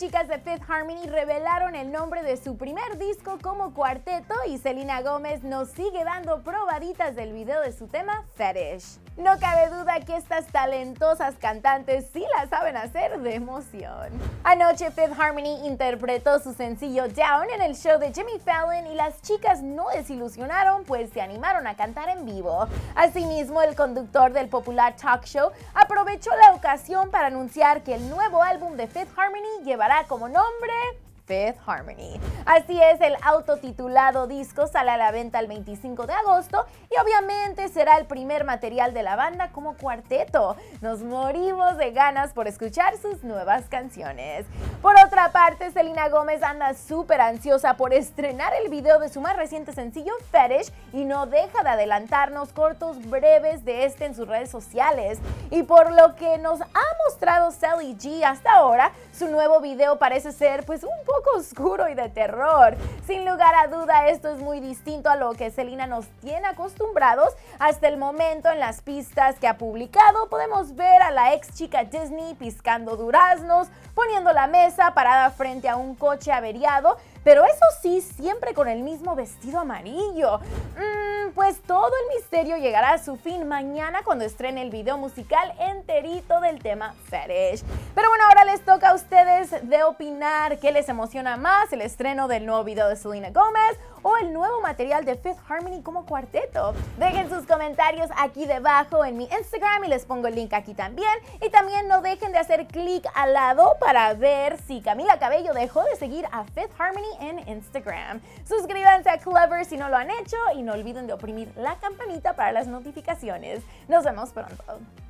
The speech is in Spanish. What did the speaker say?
chicas de Fifth Harmony revelaron el nombre de su primer disco como cuarteto y Selena Gómez nos sigue dando probaditas del video de su tema Fetish. No cabe duda que estas talentosas cantantes sí la saben hacer de emoción. Anoche Fifth Harmony interpretó su sencillo Down en el show de Jimmy Fallon y las chicas no desilusionaron, pues se animaron a cantar en vivo. Asimismo, el conductor del popular talk show aprovechó la ocasión para anunciar que el nuevo álbum de Fifth Harmony llevará como nombre Fifth Harmony. Así es, el autotitulado disco sale a la venta el 25 de agosto y obviamente será el primer material de la banda como cuarteto. Nos morimos de ganas por escuchar sus nuevas canciones. Por otra parte, Selena Gómez anda súper ansiosa por estrenar el video de su más reciente sencillo Fetish y no deja de adelantarnos cortos breves de este en sus redes sociales. Y por lo que nos ha mostrado Selly G hasta ahora, su nuevo video parece ser pues un poco oscuro y de terror. Sin lugar a duda, esto es muy distinto a lo que Selena nos tiene acostumbrados. Hasta el momento, en las pistas que ha publicado, podemos ver a la ex chica Disney piscando duraznos, poniendo la mesa parada frente a un coche averiado, pero eso sí, siempre con el mismo vestido amarillo. Pues todo el misterio llegará a su fin mañana cuando estrene el video musical enterito del tema Fetish. Pero bueno, ahora les toca a ustedes de opinar qué les emociona más, el estreno del nuevo video de Selena Gómez o el nuevo material de Fifth Harmony como cuarteto. Dejen sus comentarios aquí debajo en mi Instagram y les pongo el link aquí también. Y también no dejen de hacer clic al lado para ver si Camila Cabello dejó de seguir a Fifth Harmony en Instagram. Suscríbanse a Clever si no lo han hecho y no olviden de oprimir la campanita para las notificaciones. Nos vemos pronto.